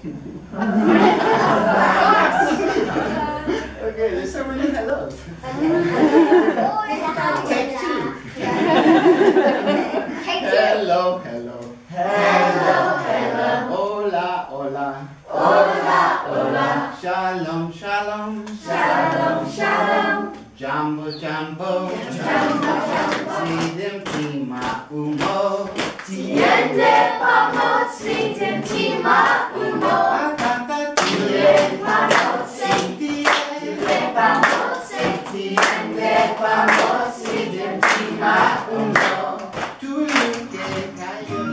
Okay, there's so many hellos. Take two. Hello, hello. Hello, hello. Hola, hola. Hola, hola. Shalom, shalom. Shalom, shalom. Jambo, jambo. Jambo, jambo. Sidem, tima, umo. Tiende, vamos, sidem, tima, umo. Atata, Tiende, vamos, tiende, vamos, tiende, vamos, sidem, tima, umo. Tuluke, kayo.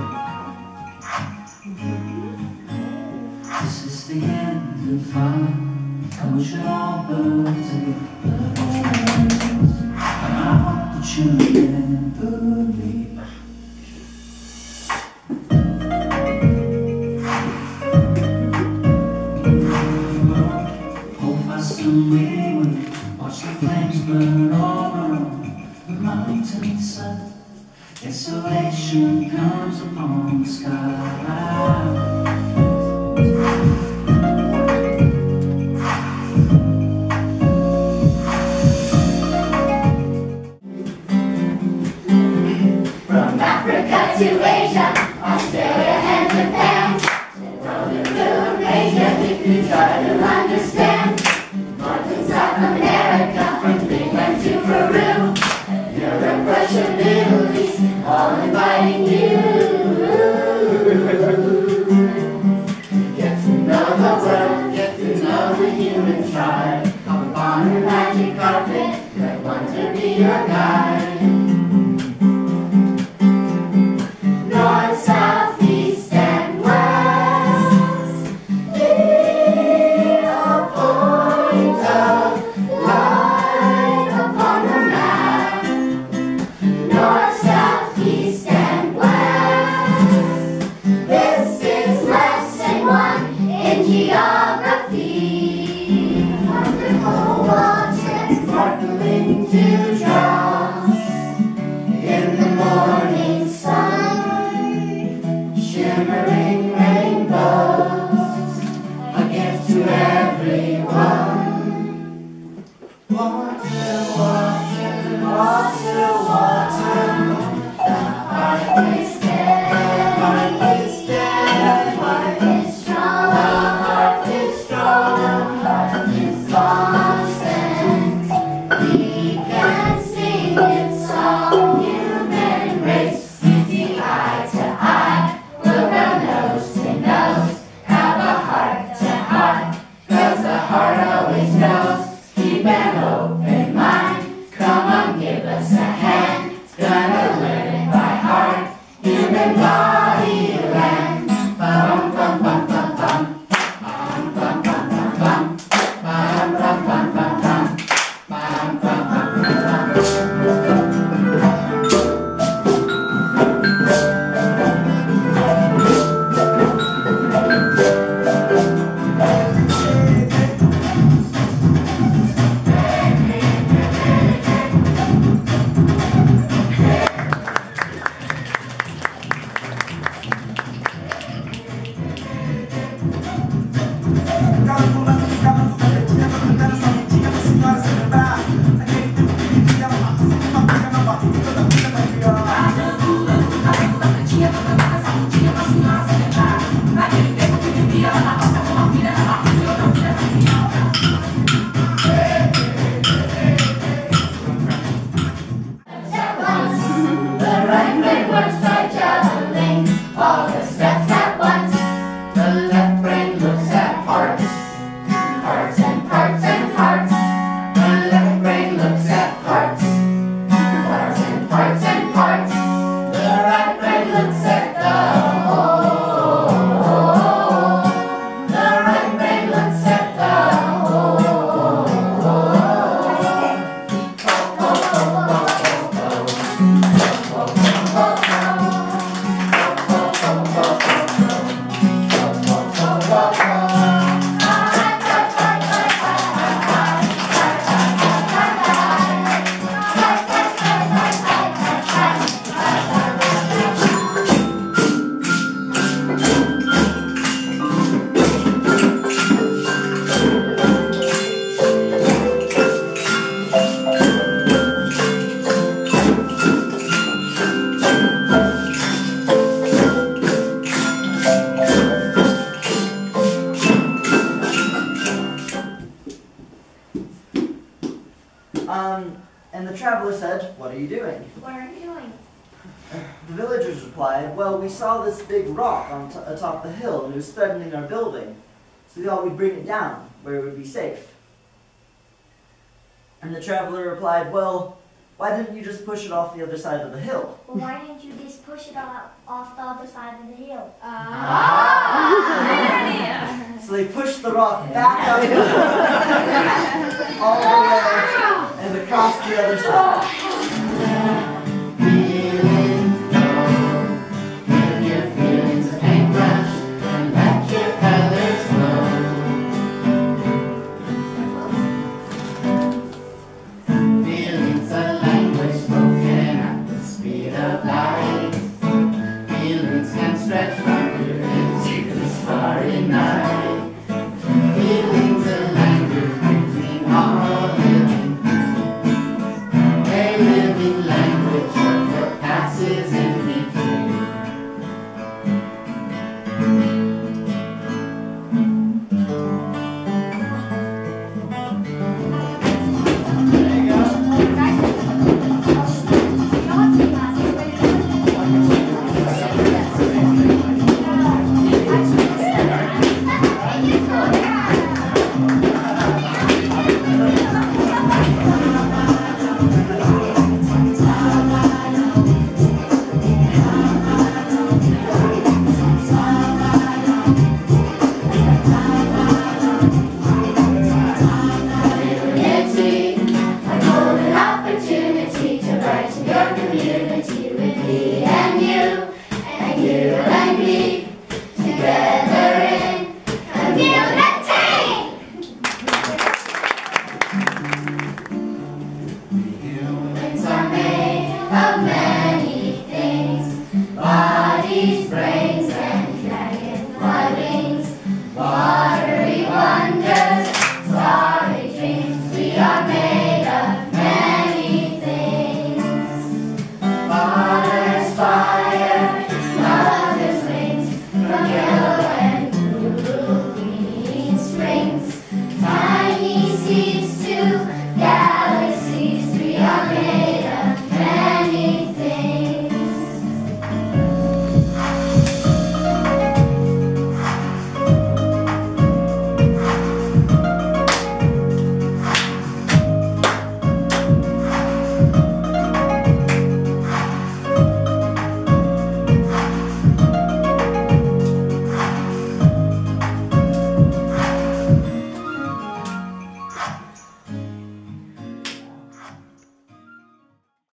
This is the end of fun. I wish all birds and birds. And I hope that you remember me. Hold fast to me when we watch the flames burn over the mountainside. Desolation comes upon the sky. From Africa to Asia, Australia and Japan, Northern Asia, if you try to understand, North and South America, from Greenland to Peru, Europe, Russia, Middle East, all inviting you. Get to know the world, get to know the human tribe, hop upon your magic carpet, let one to be your guide. North, south, east, and west, be a point of light upon the map. North, south, east, and west. This is lesson 1 in geography. Wonderful waters sparkling dewdrops in the morning sun. Shimmering rainbows, a gift to everyone. Water, water, water, water. The heart is dead, the heart is dead, the heart is strong, the heart is strong, the heart is constant. We can sing its song, human race, easy eye to eye. Look our nose to nose, have a heart to heart, 'cause the heart always knows. Keep an open mind, come on, give us a hand. Gonna learn it by heart, human body land. Bum bum bum bum bum, bum bum bum bum bum, bum bum bum bum bum, bum bum bum bum bum. All the steps at once. The left brain looks at parts, parts and parts and parts. The left brain looks at parts, parts and parts and parts. The right brain looks at the whole. traveler said, "What are you doing?" What are you doing? The villagers replied, "Well, we saw this big rock on atop the hill, and it was threatening our building. So we thought we'd bring it down, where it would be safe." And the traveler replied, "Well, why didn't you just push it off the other side of the hill?" Well, why didn't you just push it off the other side of the hill? So they pushed the rock back up all the way and across the other side.